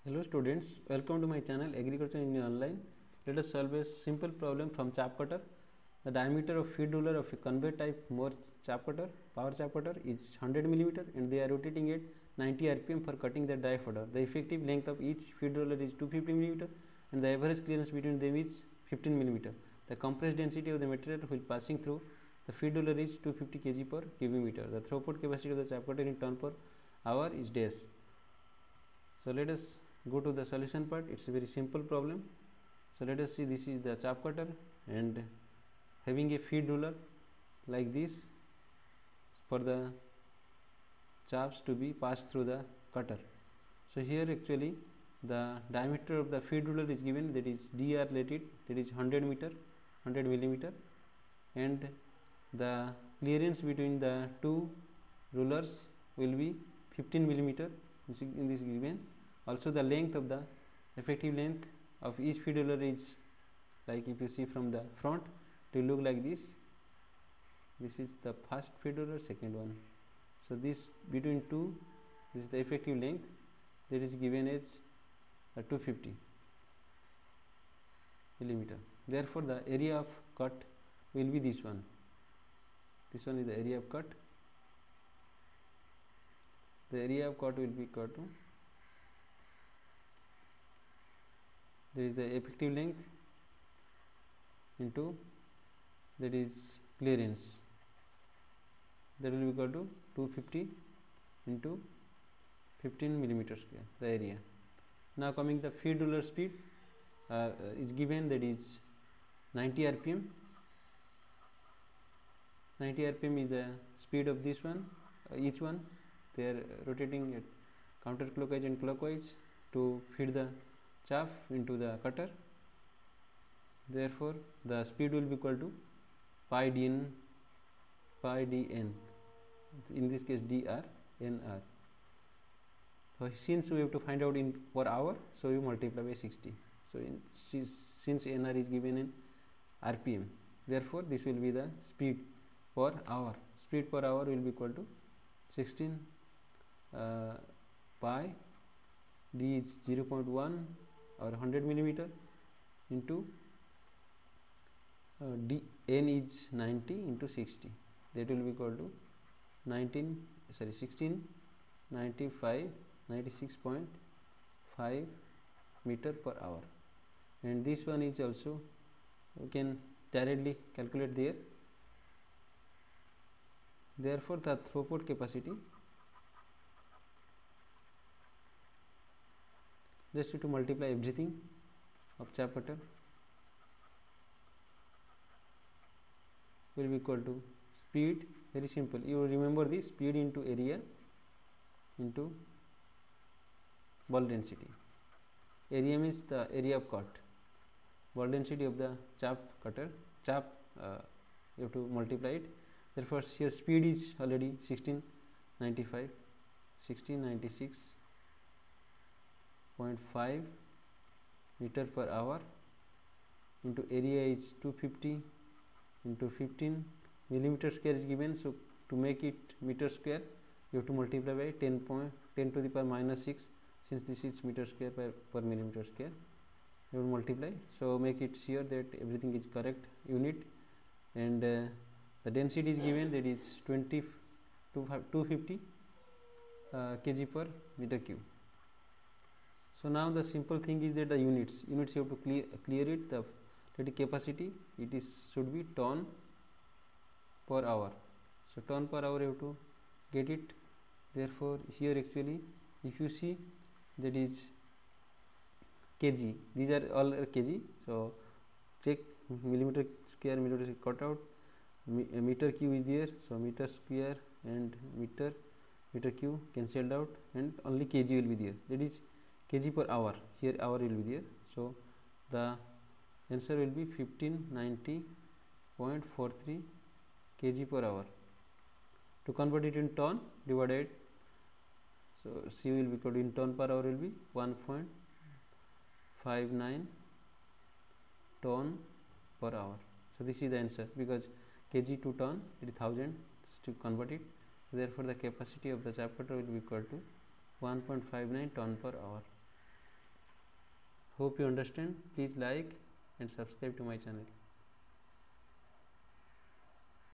Hello students, welcome to my channel Agriculture Engineering Online. Let us solve a simple problem from chap cutter. The diameter of feed roller of a conveyor type Moore chap cutter, power chap cutter is 100 mm and they are rotating at 90 rpm for cutting the dry fodder. The effective length of each feed roller is 250 mm and the average clearance between them is 15 mm. The compressed density of the material while passing through the feed roller is 250 kg per cubic meter. The throughput capacity of the chap cutter in ton per hour is dash. So let us go to the solution part. It's a very simple problem. So let us see, this is the chap cutter and having a feed roller like this for the chaps to be passed through the cutter. So here actually the diameter of the feed roller is given, that is dr, let it, that is 100 millimeter, and the clearance between the two rulers will be 15 millimeter in this given. Also the length of the effective length of each feed roller is, like if you see from the front, it will look like this. This is the first feed roller, second one. So this between two, this is the effective length, that is given as 250 millimeter. Therefore the area of cut will be this one. This one is the area of cut. The area of cut will be equal to, there is the effective length into, that is clearance, that will be equal to 250 into 15 millimeter square, the area. Now coming the feed roller speed is given, that is 90 rpm. 90 rpm is the speed of this one. Each one they are rotating at counterclockwise and clockwise to feed the chaff into the cutter. Therefore the speed will be equal to pi dn, in this case dr nr. So since we have to find out in per hour, so you multiply by 60. So since nr is given in rpm, therefore this will be the speed per hour. Speed per hour will be equal to 16 pi d is 0.1 or 100 millimeter into d n is 90 into 60, that will be equal to 96.5 meter per hour. And this one is also, you can directly calculate there. Therefore the throughput capacity, just to multiply everything of chap cutter, will be equal to speed, very simple, you remember this, speed into area into ball density. Area means the area of cut, ball density of the chap cutter, you have to multiply it. Therefore here speed is already 1696.5 meter per hour into area is 250 into 15 millimeter square is given. So to make it meter square, you have to multiply by 10 to the power minus 6, since this is meter square per millimeter square, you will multiply. So make it sure that everything is correct unit, and the density is given, that is 250 kg per meter cube. So now the simple thing is that the units you have to clear it. The capacity, it is should be ton per hour. So ton per hour you have to get it. Therefore here actually if you see, that is kg, these are all kg. So check millimeter square, millimeter cut out, meter cube is there, so meter square and meter cube cancelled out, and only kg will be there, that is kg per hour. Here hour will be there. So the answer will be 1590.43 kg per hour. To convert it in ton, divided, so C will be equal to, in ton per hour will be 1.59 ton per hour. So this is the answer, because kg to ton, it is 1000 to convert it. Therefore the capacity of the chap cutter will be equal to 1.59 ton per hour. Hope you understand. Please like and subscribe to my channel.